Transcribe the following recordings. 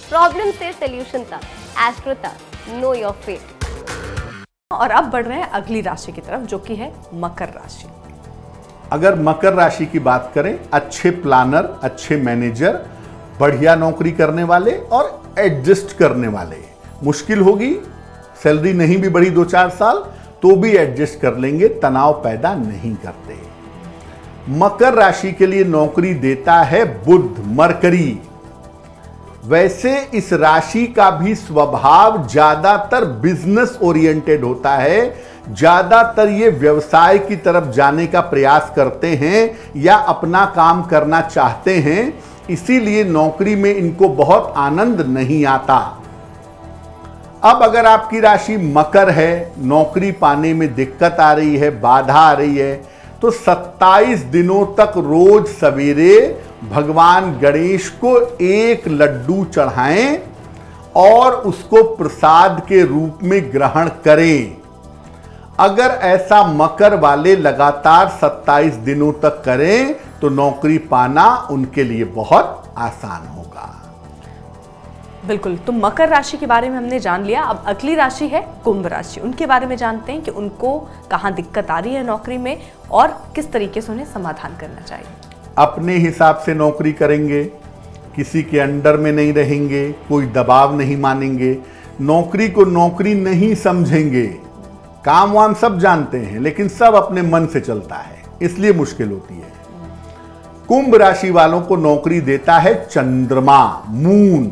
Problem से solution तक, astro तक, नो योर फेट। और अब बढ़ रहे हैं अगली राशि की तरफ, जो कि है मकर राशि। अगर मकर राशि की बात करें, अच्छे प्लानर, अच्छे मैनेजर, बढ़िया नौकरी करने वाले और एडजस्ट करने वाले। मुश्किल होगी, सैलरी नहीं भी बढ़ी 2-4 साल तो भी एडजस्ट कर लेंगे, तनाव पैदा नहीं करते। मकर राशि के लिए नौकरी देता है बुध, मरकरी। वैसे इस राशि का भी स्वभाव ज्यादातर बिजनेस ओरिएंटेड होता है, ज्यादातर ये व्यवसाय की तरफ जाने का प्रयास करते हैं या अपना काम करना चाहते हैं, इसीलिए नौकरी में इनको बहुत आनंद नहीं आता। अब अगर आपकी राशि मकर है, नौकरी पाने में दिक्कत आ रही है, बाधा आ रही है, तो 27 दिनों तक रोज सवेरे भगवान गणेश को एक लड्डू चढ़ाएं और उसको प्रसाद के रूप में ग्रहण करें। अगर ऐसा मकर वाले लगातार 27 दिनों तक करें तो नौकरी पाना उनके लिए बहुत आसान होगा। बिल्कुल, तो मकर राशि के बारे में हमने जान लिया। अब अगली राशि है कुंभ राशि। उनके बारे में जानते हैं कि उनको कहाँ दिक्कत आ रही है नौकरी में और किस तरीके से उन्हें समाधान करना चाहिए। अपने हिसाब से नौकरी करेंगे, किसी के अंडर में नहीं रहेंगे, कोई दबाव नहीं मानेंगे, नौकरी को नौकरी नहीं समझेंगे। काम वाम सब जानते हैं लेकिन सब अपने मन से चलता है, इसलिए मुश्किल होती है। कुंभ राशि वालों को नौकरी देता है चंद्रमा, मून।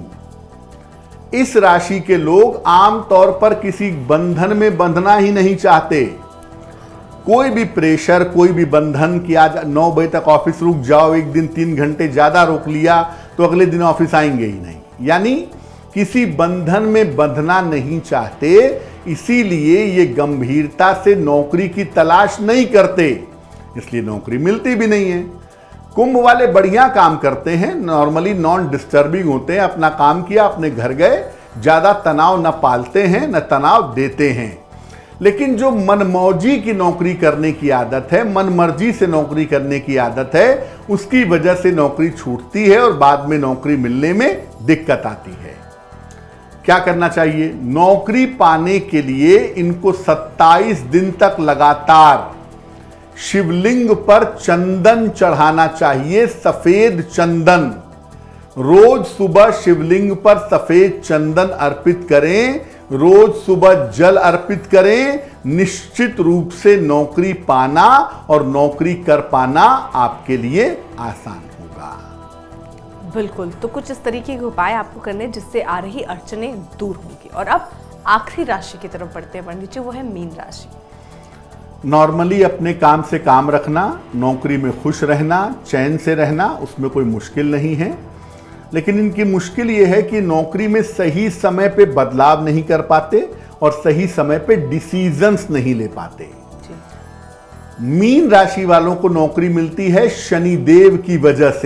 इस राशि के लोग आमतौर पर किसी बंधन में बंधना ही नहीं चाहते। कोई भी प्रेशर, कोई भी बंधन कि आज 9 बजे तक ऑफिस रुक जाओ, एक दिन 3 घंटे ज्यादा रोक लिया तो अगले दिन ऑफिस आएंगे ही नहीं, यानी किसी बंधन में बंधना नहीं चाहते, इसीलिए ये गंभीरता से नौकरी की तलाश नहीं करते, इसलिए नौकरी मिलती भी नहीं है। कुंभ वाले बढ़िया काम करते हैं, नॉर्मली नॉन डिस्टर्बिंग होते हैं, अपना काम किया, अपने घर गए, ज्यादा तनाव न पालते हैं न तनाव देते हैं। लेकिन जो मनमौजी की नौकरी करने की आदत है, मनमर्जी से नौकरी करने की आदत है, उसकी वजह से नौकरी छूटती है और बाद में नौकरी मिलने में दिक्कत आती है। क्या करना चाहिए? नौकरी पाने के लिए इनको 27 दिन तक लगातार शिवलिंग पर चंदन चढ़ाना चाहिए, सफेद चंदन। रोज सुबह शिवलिंग पर सफेद चंदन अर्पित करें, रोज सुबह जल अर्पित करें। निश्चित रूप से नौकरी पाना और नौकरी कर पाना आपके लिए आसान होगा। बिल्कुल, तो कुछ इस तरीके के उपाय आपको करने जिससे आ रही अड़चनें दूर होंगी। और अब आखिरी राशि की तरफ बढ़ते हैं पंडित जी, वो है मीन राशि। नॉर्मली अपने काम से काम रखना, नौकरी में खुश रहना, चैन से रहना, उसमें कोई मुश्किल नहीं है। लेकिन इनकी मुश्किल ये है कि नौकरी में सही समय पे बदलाव नहीं कर पाते और सही समय पे डिसीजंस नहीं ले पाते। मीन राशि वालों को नौकरी मिलती है शनिदेव की वजह से।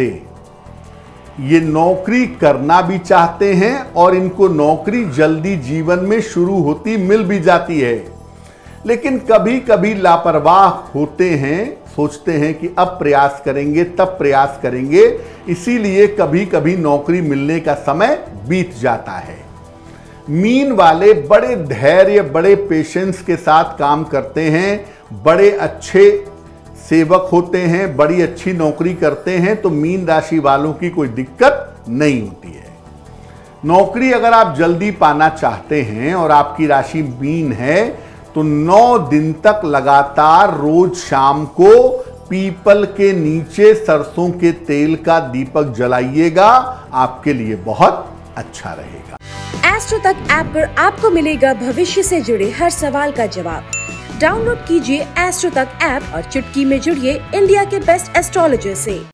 ये नौकरी करना भी चाहते हैं और इनको नौकरी जल्दी जीवन में शुरू होती मिल भी जाती है, लेकिन कभी कभी लापरवाह होते हैं, सोचते हैं कि अब प्रयास करेंगे तब प्रयास करेंगे, इसीलिए कभी कभी नौकरी मिलने का समय बीत जाता है। मीन वाले बड़े धैर्य, बड़े पेशेंस के साथ काम करते हैं, बड़े अच्छे सेवक होते हैं, बड़ी अच्छी नौकरी करते हैं, तो मीन राशि वालों की कोई दिक्कत नहीं होती है। नौकरी अगर आप जल्दी पाना चाहते हैं और आपकी राशि मीन है तो 9 दिन तक लगातार रोज शाम को पीपल के नीचे सरसों के तेल का दीपक जलाइएगा, आपके लिए बहुत अच्छा रहेगा। एस्ट्रो तक ऐप पर आपको मिलेगा भविष्य से जुड़े हर सवाल का जवाब। डाउनलोड कीजिए एस्ट्रो तक ऐप और चुटकी में जुड़िए इंडिया के बेस्ट एस्ट्रोलॉजर से।